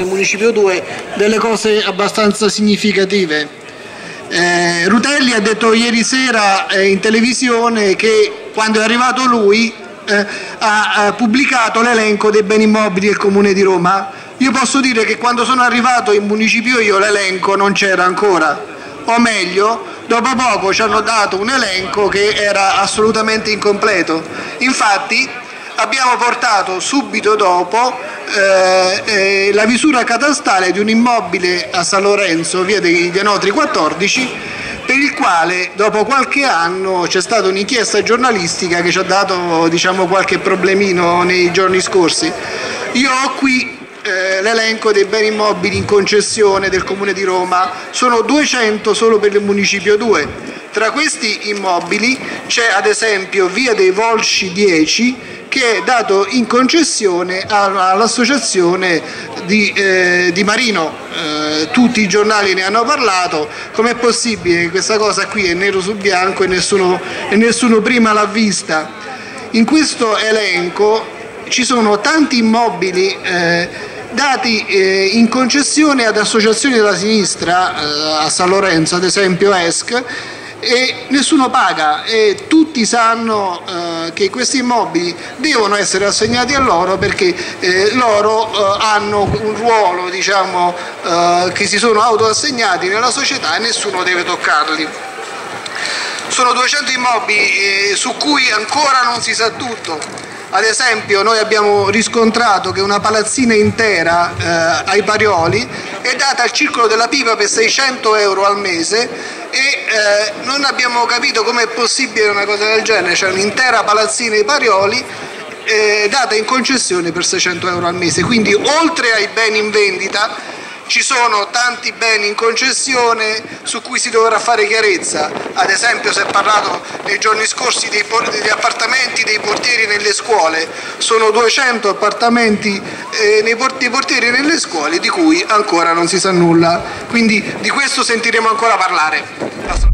nel Municipio 2 delle cose abbastanza significative. Rutelli ha detto ieri sera in televisione che quando è arrivato lui ha pubblicato l'elenco dei beni immobili del Comune di Roma. Io posso dire che quando sono arrivato in municipio io l'elenco non c'era ancora, o meglio, dopo poco ci hanno dato un elenco che era assolutamente incompleto. Infatti abbiamo portato subito dopo la visura catastale di un immobile a San Lorenzo, via dei Dianotri 14, per il quale dopo qualche anno c'è stata un'inchiesta giornalistica che ci ha dato, diciamo, qualche problemino nei giorni scorsi. Io ho qui l'elenco dei beni immobili in concessione del Comune di Roma, sono 200 solo per il Municipio 2. Tra questi immobili c'è ad esempio via dei Volsci 10, che è dato in concessione all'associazione di Marino. Tutti i giornali ne hanno parlato. Com'è possibile che questa cosa qui è nero su bianco e nessuno prima l'ha vista? In questo elenco ci sono tanti immobili dati in concessione ad associazioni della sinistra, a San Lorenzo ad esempio ESC, e nessuno paga, e tutti sanno che questi immobili devono essere assegnati a loro perché loro hanno un ruolo, diciamo, che si sono autoassegnati nella società e nessuno deve toccarli. Sono 200 immobili su cui ancora non si sa tutto. Ad esempio noi abbiamo riscontrato che una palazzina intera ai Parioli è data al Circolo della Pipa per 600 euro al mese e non abbiamo capito com'è possibile una cosa del genere, cioè un'intera palazzina ai Parioli data in concessione per 600 euro al mese. Quindi oltre ai beni in vendita ci sono tanti beni in concessione su cui si dovrà fare chiarezza. Ad esempio si è parlato nei giorni scorsi degli appartamenti dei portieri nelle scuole, sono 200 appartamenti dei portieri nelle scuole di cui ancora non si sa nulla, quindi di questo sentiremo ancora parlare.